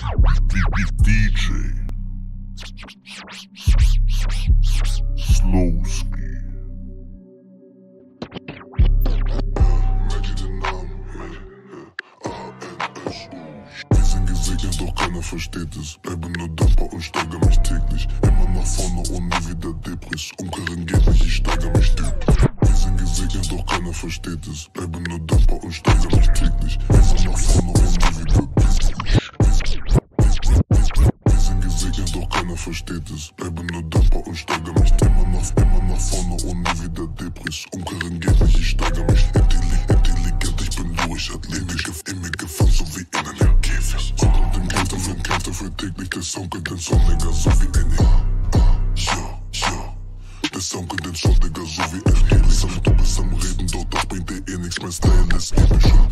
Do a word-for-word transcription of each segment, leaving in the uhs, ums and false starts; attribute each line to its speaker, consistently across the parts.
Speaker 1: D J Slowski. Wir sind gesegnet, doch keiner versteht es. Bleibe nur dankbar und steigere mich täglich. Immer nach vorne und nie wieder Depris. Umkehren geht nicht, ich steigere mich tief. Wir sind gesegnet, doch keiner versteht es. Bleibe nur dankbar und steigere mich täglich. Immer nach vorne und nie wieder Depris. Wir sind gesegnet, doch keiner versteht es. Bleibe nur dankbar und steigere mich immer nach, immer nach vorne und nie wieder Depris. Umkehren geht nicht, ich steigere mich intelligent, intelligent, ich bin logisch, athletisch, in mir gefangen, so wie in einem Käfig. Und im Kämpf dafür, kämpf dafür täglich, der Sound geht den Song, Digga, so wie ein Ja, ja, der Sound geht den Song, Digga, so wie ein Helix. Du bist am Reden, dort, das bringt dir eh nix, mein Style ist eben schon.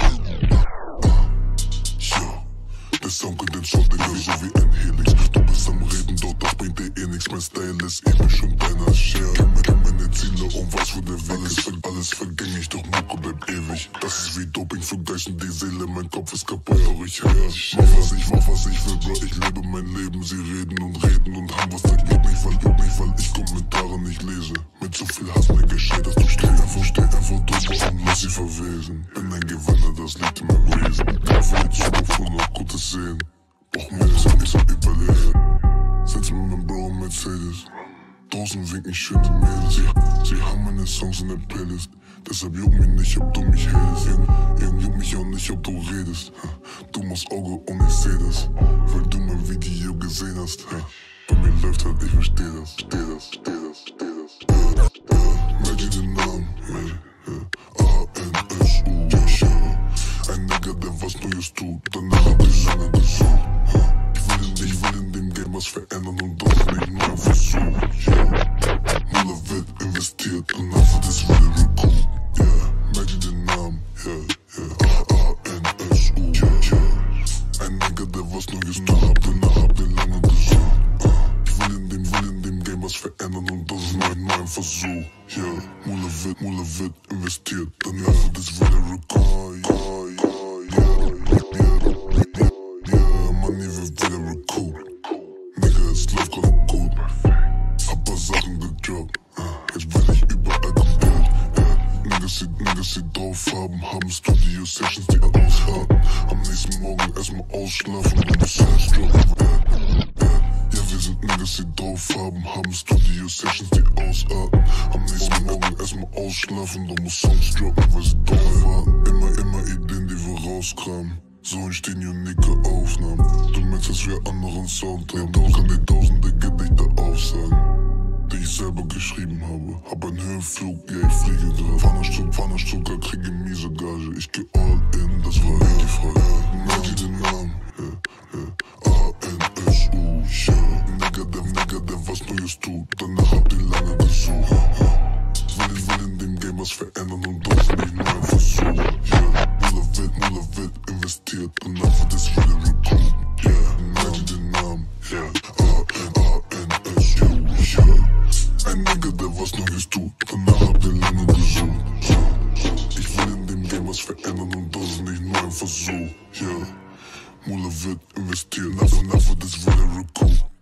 Speaker 1: Ja, der Sound geht den Song, Digga, so wie ein Helix. Du bist am Reden, dort, das bringt dir eh nix, mein Style ist eben schon deiner Share. Kenn meine Ziele und weiß, wo der Weg ist. Alles vergänglich, doch Mucke bleibt ewig. Das ist wie Doping für Geist und die Seele. Mein Kopf ist kaputt, aber ich höre. Mach was ich, mach was ich will, Bro. Ich lebe mein Leben. Sie reden und reden und haben was dagegen. Nicht, weil, juckt nicht, weil ich Kommentare nicht lese. Mit so viel Hass, mein Geschehen, dass du steh einfach, steh einfach drüber und lass sie verwesen. Bin ein Gewinner, das liegt in meinem Wesen. Für die Zukunft und noch Gutes sehen. Brauch mir das nicht so überlegen. Sitz mit meinem Bro im Mercedes. Draußen winken schöne Mädels. Sie, sie haben meine Songs in der Playlist. Deshalb juckt mich nicht, ob du mich hältst. Irgend juckt mich auch nicht, ob du redest. Du machst Auge und ich seh das. Weil du mein Video gesehen hast. Bei mir läuft halt, ich versteh das. Steh das, steh das, steh das. Äh, äh, merk dir den Namen. A N S U. Ein Nigger, der was Neues tut. Danach hab ich lange gesucht. Ich will, in, ich will in dem Game was verändern und das nicht nur ein Versuch. Yeah. Muller wird investiert und nachher das wieder Recruit. Yeah, merk dir den Namen. Yeah, yeah. A N S U. Yeah, yeah. Ein Nigger, der was Neues tut. Hab danach hab den lange gesucht. Ich will in dem, will in dem Game was verändern und das ist nur ein, nur ein Versuch. Yeah, Muller wird, Muller wird investiert. Danach wird es wieder Recruit. Jetzt will ich überall kopiert. Niggas, die, Niggas, die drauf haben, haben Studio-Sessions, die ausharten. Am nächsten Morgen erstmal ausschlafen und die Songs droppen. Ja, wir sind Niggas, die drauf haben, haben Studio-Sessions, die ausarten. Am nächsten Morgen erstmal ausschlafen, dann muss Songs droppen, weil sie drauf warten. Immer, immer Ideen, die wir rauskramen. So entstehen unique Aufnahmen. Du merkst, dass wir anderen Sound haben. Doch kann die tausende Gedichte aufsagen, die ich selber geschrieben habe. Hab einen Höhenflug, ja ich fliege grad. Fahr nach Stuttgart, fahr nach Stuttgart, kriege miese Gage. Ich geh all in, das war eh die Frage. Merk dir den Namen, yeah, yeah. A N S U, yeah. Nigger, der, Nigger, der was Neues tut. Danach hab die lange gesucht. Will, will in dem Game was verändern und das nicht nur ein Versuch. Yeah, Muller wird, Muller wird investiert. Danach wird es wieder Recruit. Yeah, merk dir den Namen, yeah. A N S U, yeah. Ein Nigger, der was Neues tut, danach hab den lange gesucht. Ich will in dem Game was verändern und das ist nicht nur ein Versuch. Yeah, Muller wird investiert, danach wird es wieder Recruit.